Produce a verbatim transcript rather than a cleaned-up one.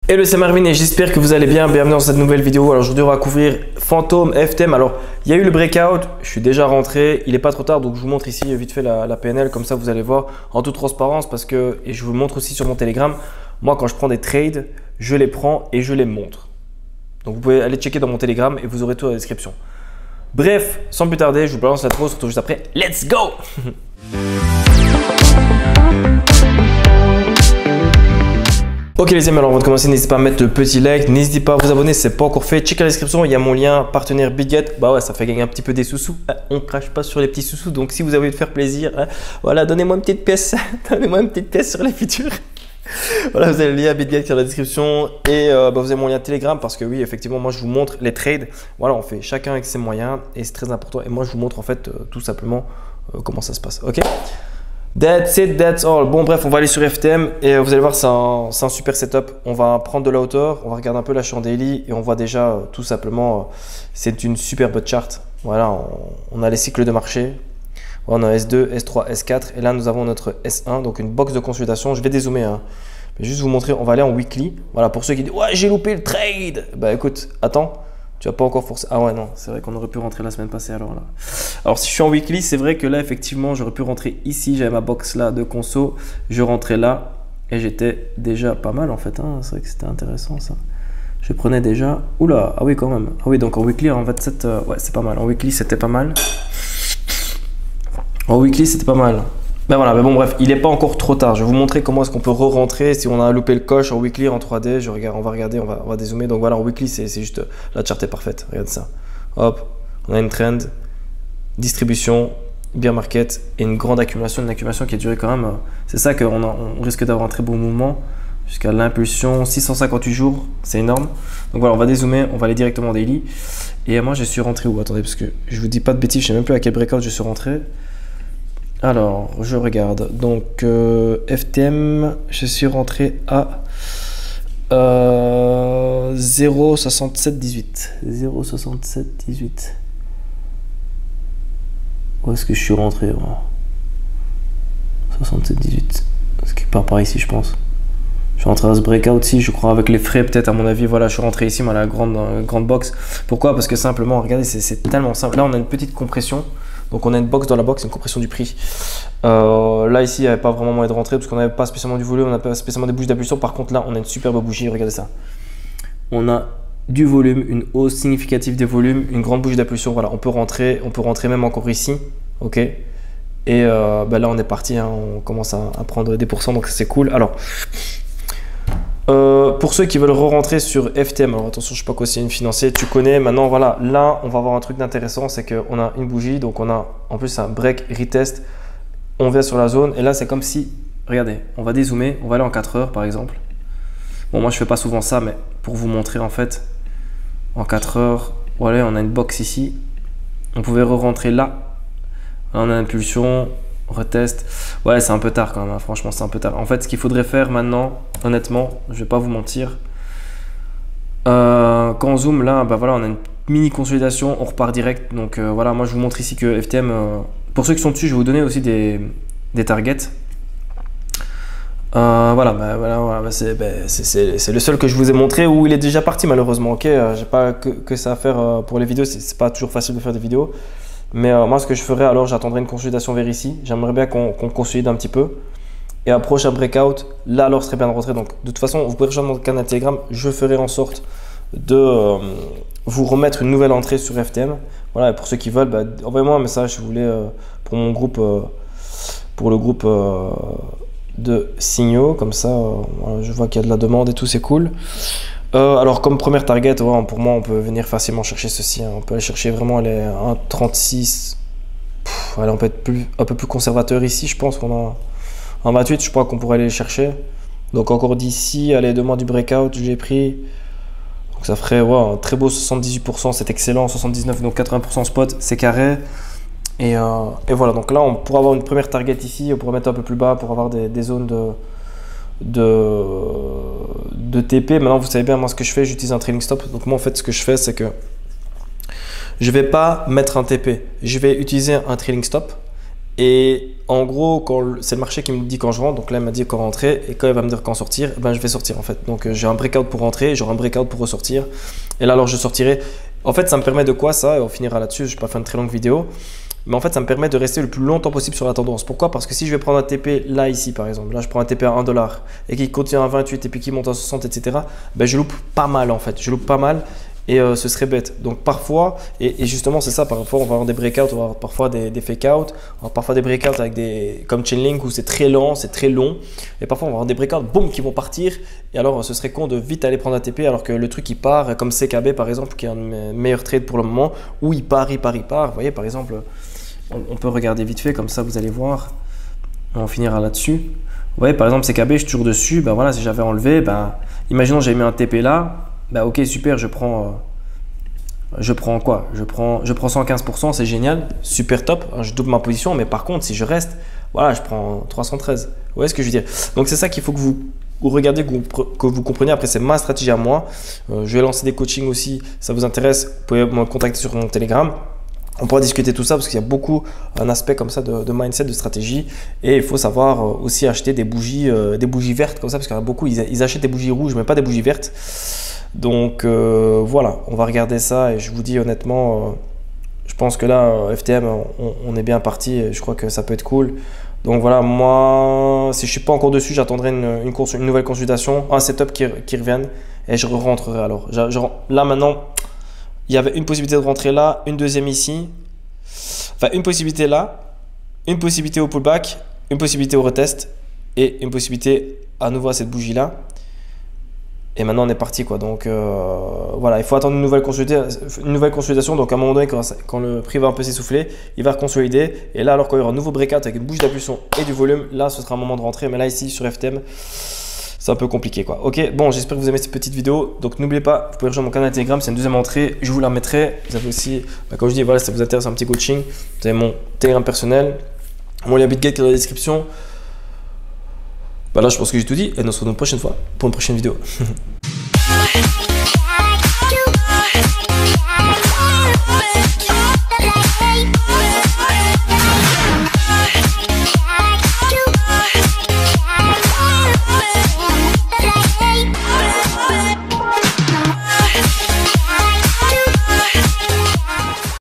Hello, c'est Marvin et j'espère que vous allez bien. Bienvenue dans cette nouvelle vidéo. Alors aujourd'hui on va couvrir Phantom F T M. Alors il y a eu le breakout, je suis déjà rentré, il n'est pas trop tard donc je vous montre ici vite fait la, la P N L, comme ça vous allez voir en toute transparence parce que, et je vous le montre aussi sur mon Telegram, moi quand je prends des trades, je les prends et je les montre. Donc vous pouvez aller checker dans mon Telegram et vous aurez tout dans la description. Bref, sans plus tarder, je vous balance la trop, on se retrouve juste après. Let's go! Ok les amis, alors avant de commencer, n'hésitez pas à mettre le petit like, n'hésitez pas à vous abonner si ce n'est pas encore fait. Checkez la description, il y a mon lien partenaire Bitget. Bah ouais, ça fait gagner un petit peu des sous-sous. On ne crache pas sur les petits sous-sous, donc si vous avez envie de faire plaisir, hein, voilà, donnez-moi une petite pièce, donnez-moi une petite pièce sur les futurs. Voilà, vous avez le lien Bitget sur la description et euh, bah, vous avez mon lien Telegram parce que oui, effectivement, moi je vous montre les trades. Voilà, on fait chacun avec ses moyens et c'est très important. Et moi je vous montre en fait euh, tout simplement euh, comment ça se passe. Ok? That's it, that's all. Bon bref, on va aller sur F T M et vous allez voir, c'est un, un super setup. On va prendre de la hauteur, on va regarder un peu la daily et on voit déjà euh, tout simplement, euh, c'est une superbe charte. Voilà, on, on a les cycles de marché. On a S deux, S trois, S quatre et là nous avons notre S un, donc une box de consolidation. Je vais dézoomer, hein. Mais juste vous montrer, on va aller en weekly. Voilà, pour ceux qui disent ouais, j'ai loupé le trade. Bah écoute, attends. Tu vas pas encore forcer. Ah ouais, non, c'est vrai qu'on aurait pu rentrer la semaine passée alors là. Alors si je suis en weekly, c'est vrai que là, effectivement, j'aurais pu rentrer ici. J'avais ma box là de conso. Je rentrais là et j'étais déjà pas mal en fait. Hein. C'est vrai que c'était intéressant ça. Je prenais déjà. Oula, ah oui, quand même. Ah oui, donc en weekly, en vingt-sept, euh, ouais, c'est pas mal. En weekly, c'était pas mal. En weekly, c'était pas mal. Ben voilà, mais bon, bref, il n'est pas encore trop tard. Je vais vous montrer comment est-ce qu'on peut re-rentrer si on a loupé le coche en weekly en trois D. Je regarde, on va regarder, on va, on va dézoomer. Donc voilà, en weekly, c'est juste la charte est parfaite. Regarde ça. Hop, on a une trend, distribution, bear market et une grande accumulation, une accumulation qui a duré quand même. C'est ça qu'on on risque d'avoir un très bon mouvement jusqu'à l'impulsion. six cent cinquante-huit jours, c'est énorme. Donc voilà, on va dézoomer, on va aller directement en daily. Et moi, je suis rentré où? Attendez, parce que je vous dis pas de bêtises, je sais même plus à quel breakout je suis rentré. Alors, je regarde. Donc, euh, F T M, je suis rentré à euh, zéro virgule soixante-sept dix-huit. zéro virgule soixante-sept dix-huit. Où est-ce que je suis rentré? soixante-sept dix-huit. Ce qui part par ici, je pense. Je suis rentré à ce breakout-ci, je crois, avec les frais, peut-être, à mon avis. Voilà, je suis rentré ici, à la grande, euh, grande box. Pourquoi? Parce que simplement, regardez, c'est tellement simple. Là, on a une petite compression. Donc on a une box dans la box, une compression du prix. Euh, là ici, il n'y avait pas vraiment moyen de rentrer parce qu'on n'avait pas spécialement du volume, on n'a pas spécialement des bougies d'impulsion. Par contre là, on a une superbe bougie, regardez ça. On a du volume, une hausse significative des volumes, une grande bougie d'impulsion. Voilà, on peut rentrer, on peut rentrer même encore ici, ok. Et euh, ben là on est parti, hein, on commence à, à prendre des pourcents, donc c'est cool. Alors. Euh, pour ceux qui veulent re-rentrer sur F T M, alors attention, je ne sais pas quoi c'est une financier, tu connais. Maintenant, voilà, là, on va avoir un truc d'intéressant, c'est qu'on a une bougie, donc on a en plus un break, retest, on vient sur la zone, et là, c'est comme si, regardez, on va dézoomer, on va aller en quatre heures par exemple. Bon, moi, je fais pas souvent ça, mais pour vous montrer en fait, en quatre heures, voilà, on a une box ici, on pouvait re-rentrer là, là, on a l'impulsion. Retest. Ouais, c'est un peu tard quand même, hein. Franchement, c'est un peu tard. En fait, ce qu'il faudrait faire maintenant, honnêtement, je vais pas vous mentir. Euh, quand on zoome là, bah voilà, on a une mini consolidation, on repart direct. Donc euh, voilà, moi je vous montre ici que F T M, euh, pour ceux qui sont dessus, je vais vous donner aussi des, des targets. Euh, voilà, bah, voilà, voilà bah, c'est bah, le seul que je vous ai montré où il est déjà parti malheureusement. Ok, euh, j'ai pas que, que ça à faire euh, pour les vidéos, c'est pas toujours facile de faire des vidéos. Mais euh, moi, ce que je ferais, alors j'attendrai une consolidation vers ici. J'aimerais bien qu'on qu'on consolide un petit peu. Et à prochain breakout, là, alors, ce serait bien de rentrer. Donc, de toute façon, vous pouvez rejoindre mon canal Telegram. Je ferai en sorte de euh, vous remettre une nouvelle entrée sur F T M. Voilà, et pour ceux qui veulent, bah, envoyez-moi un message si vous voulez euh, pour mon groupe, euh, pour le groupe euh, de signaux. Comme ça, euh, voilà, je vois qu'il y a de la demande et tout, c'est cool. Euh, alors comme première target, ouais, pour moi on peut venir facilement chercher ceci, hein. On peut aller chercher vraiment les un virgule trente-six. Allez, on peut être plus, un peu plus conservateur ici, je pense qu'on a un vingt-huit, je crois qu'on pourrait aller les chercher. Donc encore d'ici, allez, deux mois du breakout, j'ai pris. Donc ça ferait ouais, un très beau soixante-dix-huit pour cent, c'est excellent, soixante-dix-neuf, donc quatre-vingts pour cent spot, c'est carré. Et, euh, et voilà, donc là on pourra avoir une première target ici, on pourrait mettre un peu plus bas pour avoir des, des zones de... De, de T P. Maintenant vous savez bien moi ce que je fais, j'utilise un trailing stop. Donc moi en fait ce que je fais c'est que je vais pas mettre un T P, je vais utiliser un trailing stop Et en gros, quand c'est le marché qui me dit quand je rentre, donc là il m'a dit quand rentrer, et quand il va me dire quand sortir, ben je vais sortir en fait. Donc euh, j'ai un breakout pour rentrer, j'aurai un breakout pour ressortir. Et là alors je sortirai. En fait ça me permet de quoi ça? Et on finira là-dessus, je ne vais pas faire une très longue vidéo. Mais en fait ça me permet de rester le plus longtemps possible sur la tendance. Pourquoi? Parce que si je vais prendre un T P là ici par exemple, là je prends un T P à un dollar et qu'il continue à vingt-huit et puis qu'il monte à soixante, et cetera. Ben je loupe pas mal en fait, je loupe pas mal. Et euh, ce serait bête. Donc parfois, et, et justement c'est ça, parfois on va avoir des breakouts, on va avoir parfois des, des fake out, on va avoir parfois des breakouts avec des, comme Chainlink où c'est très lent, c'est très long. Et parfois on va avoir des breakouts, boum, qui vont partir. Et alors ce serait con de vite aller prendre un T P alors que le truc il part, comme C K B par exemple, qui est un de mes meilleurs trades pour le moment, où il part, il part, il part. Vous voyez par exemple, on, on peut regarder vite fait, comme ça vous allez voir. On finira là-dessus. Vous voyez par exemple C K B, je suis toujours dessus, ben voilà, si j'avais enlevé, ben imaginons j'avais mis un T P là. Bah ok super, je prends, euh, je prends quoi? Je prends, je prends cent quinze pour cent, c'est génial, super top, je double ma position, mais par contre si je reste, voilà, je prends trois cent treize. Vous voyez ce que je veux dire? Donc c'est ça qu'il faut que vous, vous regardiez, que vous, que vous compreniez. Après c'est ma stratégie à moi. Euh, je vais lancer des coachings aussi, ça vous intéresse, vous pouvez me contacter sur mon Telegram. On pourra discuter tout ça parce qu'il y a beaucoup un aspect comme ça de, de mindset, de stratégie, et il faut savoir aussi acheter des bougies, euh, des bougies vertes comme ça parce qu'il y en a beaucoup, ils, ils achètent des bougies rouges mais pas des bougies vertes. Donc euh, voilà, on va regarder ça et je vous dis honnêtement, euh, je pense que là F T M on, on est bien parti et je crois que ça peut être cool. Donc voilà, moi si je suis pas encore dessus, j'attendrai une, une, une nouvelle consultation, un setup qui, qui revienne et je rentrerai alors. Je, je, là maintenant, il y avait une possibilité de rentrer là, une deuxième ici, enfin une possibilité là, une possibilité au pullback, une possibilité au retest et une possibilité à nouveau à cette bougie là. Et maintenant on est parti quoi. Donc euh, voilà, il faut attendre une nouvelle consolidation, une nouvelle consolidation. Donc à un moment donné, quand, quand le prix va un peu s'essouffler, il va consolider. Et là, alors quand il y aura un nouveau breakout avec une bougie d'impulsion et du volume, là ce sera un moment de rentrer. Mais là ici sur F T M, c'est un peu compliqué quoi. Ok, bon, j'espère que vous aimez cette petite vidéo. Donc n'oubliez pas, vous pouvez rejoindre mon canal Telegram, c'est une deuxième entrée. Je vous la mettrai. Vous avez aussi, bah, comme je dis, voilà, si ça vous intéresse un petit coaching, vous avez mon Telegram personnel, mon lien BitGet qui est dans la description. Bah là, je pense que j'ai tout dit et on se retrouve une prochaine fois pour une prochaine vidéo.